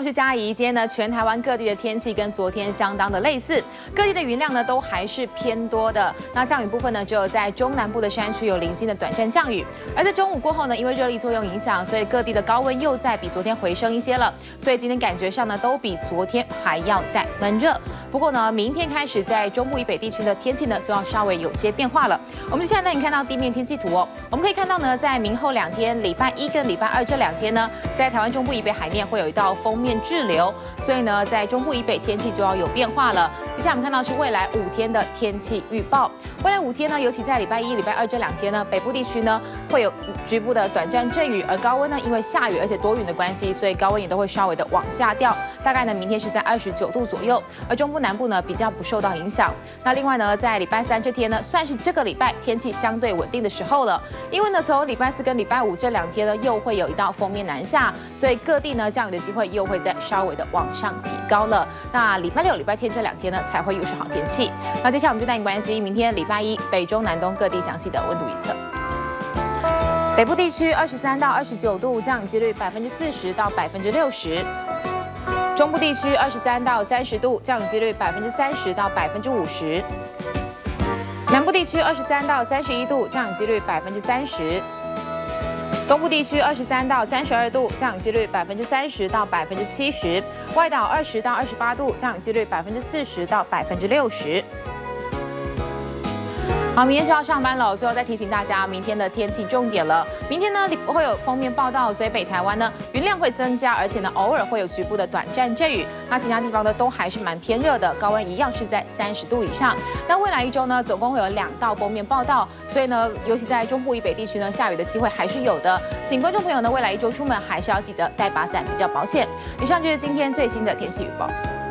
我是嘉怡。今天呢，全台湾各地的天气跟昨天相当的类似，各地的云量呢都还是偏多的。那降雨部分呢，只有在中南部的山区有零星的短暂降雨。而在中午过后呢，因为热力作用影响，所以各地的高温又再比昨天回升一些了。所以今天感觉上呢，都比昨天还要再闷热。不过呢，明天开始在中部以北地区的天气呢，就要稍微有些变化了。我们现在呢，你看到地面天气图哦，我们可以看到呢，在明后2天，礼拜1跟礼拜2这2天呢，在台湾中部以北海面会有一道锋面滞留，所以呢，在中部以北天气就要有变化了。接下来我们看到是未来5天的天气预报。未来5天呢，尤其在礼拜1、礼拜2这2天呢，北部地区呢会有局部的短暂阵雨，而高温呢因为下雨而且多云的关系，所以高温也都会稍微的往下掉。大概呢，明天是在29度左右，而中部南部呢比较不受到影响。那另外呢，在礼拜3这天呢，算是这个礼拜天气相对稳定的时候了，因为呢，从礼拜4跟礼拜5这2天呢，又会有一道锋面南下，所以各地呢降雨的机会又会再稍微的往上提高了。那礼拜6、礼拜天这2天呢，才会又是好天气。那接下来我们就带你关心明天礼拜1北中南东各地详细的温度预测。北部地区23到29度，降雨几率40%到60%。中部地区23到30度，降雨几率30%到50%。南部地区23到31度，降雨几率30%。东部地区23到32度，降雨几率30%到70%。外岛20到28度，降雨几率40%到60%。好，明天就要上班了，最后再提醒大家明天的天气重点了。明天呢会有锋面报道，所以北台湾呢云量会增加，而且呢偶尔会有局部的短暂阵雨。那其他地方呢都还是蛮偏热的，高温一样是在30度以上。那未来1周呢总共会有2道锋面报道，所以呢尤其在中部以北地区呢下雨的机会还是有的。请观众朋友呢未来1周出门还是要记得带把伞比较保险。以上就是今天最新的天气预报。